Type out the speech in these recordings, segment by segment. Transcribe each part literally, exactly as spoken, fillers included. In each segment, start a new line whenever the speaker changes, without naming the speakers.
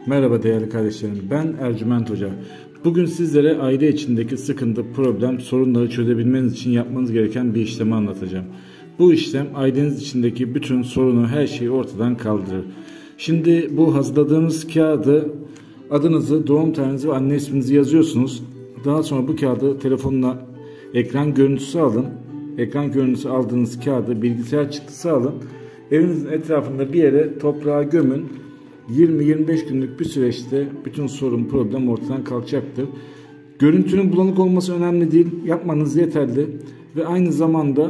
Merhaba değerli kardeşlerim, ben Ercüment Hoca. Bugün sizlere aile içindeki sıkıntı, problem, sorunları çözebilmeniz için yapmanız gereken bir işlemi anlatacağım. Bu işlem aileniz içindeki bütün sorunu, her şeyi ortadan kaldırır. Şimdi bu hazırladığımız kağıdı, adınızı, doğum tarihinizi ve anne isminizi yazıyorsunuz. Daha sonra bu kağıdı telefonla ekran görüntüsü alın. Ekran görüntüsü aldığınız kağıdı bilgisayar çıktısı alın. Evinizin etrafında bir yere toprağa gömün. yirmi yirmi beş günlük bir süreçte bütün sorun, problem ortadan kalkacaktır. Görüntünün bulanık olması önemli değil. Yapmanız yeterli. Ve aynı zamanda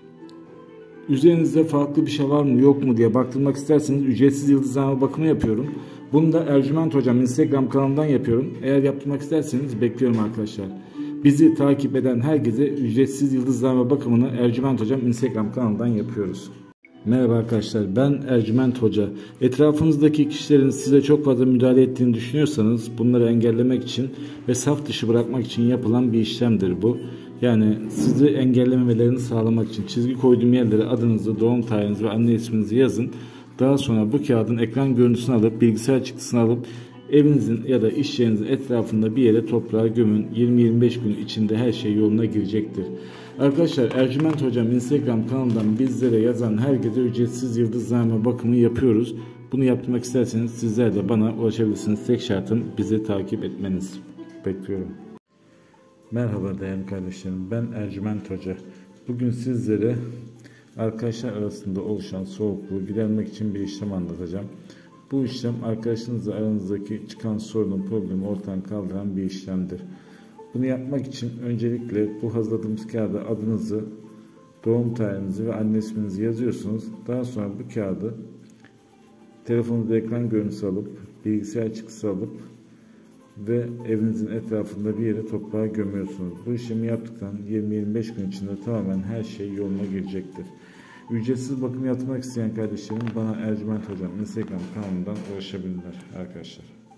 üzerinizde farklı bir şey var mı yok mu diye baktırmak isterseniz ücretsiz yıldızlama bakımı yapıyorum. Bunu da Ercüment Hocam Instagram kanalından yapıyorum. Eğer yaptırmak isterseniz bekliyorum arkadaşlar. Bizi takip eden herkese ücretsiz yıldızlama bakımını Ercüment Hocam Instagram kanalından yapıyoruz. Merhaba arkadaşlar, ben Ercüment Hoca. Etrafınızdaki kişilerin size çok fazla müdahale ettiğini düşünüyorsanız bunları engellemek için ve saf dışı bırakmak için yapılan bir işlemdir bu. Yani sizi engellememelerini sağlamak için çizgi koyduğum yerlere adınızı, doğum tarihinizi ve anne isminizi yazın. Daha sonra bu kağıdın ekran görüntüsünü alıp bilgisayar çıktısını alıp evinizin ya da iş yerinizin etrafında bir yere toprağa gömün. yirmi yirmi beş gün içinde her şey yoluna girecektir. Arkadaşlar Ercüment Hocam Instagram kanalından bizlere yazan herkese ücretsiz yıldızlama bakımı yapıyoruz. Bunu yapmak isterseniz sizler de bana ulaşabilirsiniz. Tek şartım bizi takip etmeniz. Bekliyorum. Merhaba değerli kardeşlerim, ben Ercüment Hoca. Bugün sizlere arkadaşlar arasında oluşan soğukluğu gidermek için bir işlem anlatacağım. Bu işlem arkadaşınızla aranızdaki çıkan sorunu, problemi ortadan kaldıran bir işlemdir. Bunu yapmak için öncelikle bu hazırladığımız kağıda adınızı, doğum tarihinizi ve anne isminizi yazıyorsunuz. Daha sonra bu kağıdı telefonunuzda ekran görüntüsü alıp, bilgisayar çıktısı alıp ve evinizin etrafında bir yere toprağa gömüyorsunuz. Bu işlemi yaptıktan yirmi yirmi beş gün içinde tamamen her şey yoluna girecektir. Ücretsiz bakım yapmak isteyen kardeşlerim bana Ercüment Hocam Instagram kanalından ulaşabilirler arkadaşlar.